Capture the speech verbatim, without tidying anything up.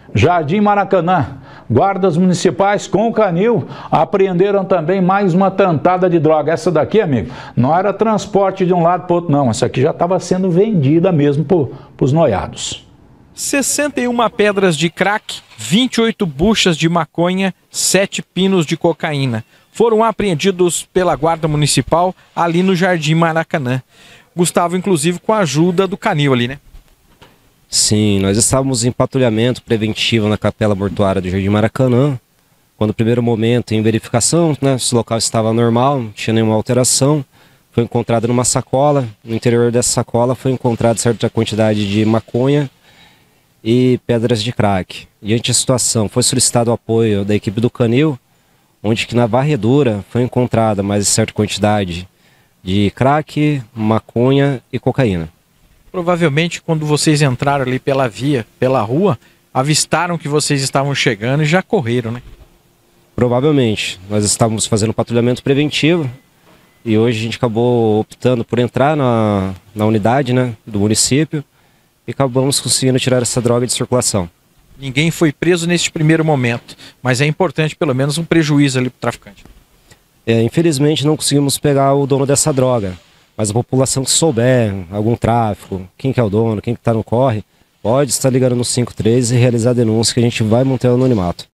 Jardim Maracanã. Guardas municipais com o canil apreenderam também mais uma tantada de droga. Essa daqui, amigo, não era transporte de um lado para o outro, não. Essa aqui já estava sendo vendida mesmo para os noiados. sessenta e uma pedras de crack, vinte e oito buchas de maconha, sete pinos de cocaína. Foram apreendidos pela Guarda Municipal ali no Jardim Maracanã. Gustavo, inclusive, com a ajuda do canil ali, né? Sim, nós estávamos em patrulhamento preventivo na Capela Mortuária do Jardim Maracanã. Quando no primeiro momento, em verificação, né, se o local estava normal, não tinha nenhuma alteração, foi encontrado numa sacola. No interior dessa sacola foi encontrada certa quantidade de maconha e pedras de crack. Diante da situação, foi solicitado o apoio da equipe do canil, onde que na varredura foi encontrada mais certa quantidade de crack, maconha e cocaína. Provavelmente, quando vocês entraram ali pela via, pela rua, avistaram que vocês estavam chegando e já correram, né? Provavelmente. Nós estávamos fazendo patrulhamento preventivo e hoje a gente acabou optando por entrar na, na unidade, né, do município e acabamos conseguindo tirar essa droga de circulação. Ninguém foi preso neste primeiro momento, mas é importante pelo menos um prejuízo ali para o traficante. É, infelizmente não conseguimos pegar o dono dessa droga. Mas a população que souber algum tráfico, quem que é o dono, quem que está no corre, pode estar ligando no cinco três e realizar a denúncia que a gente vai manter o anonimato.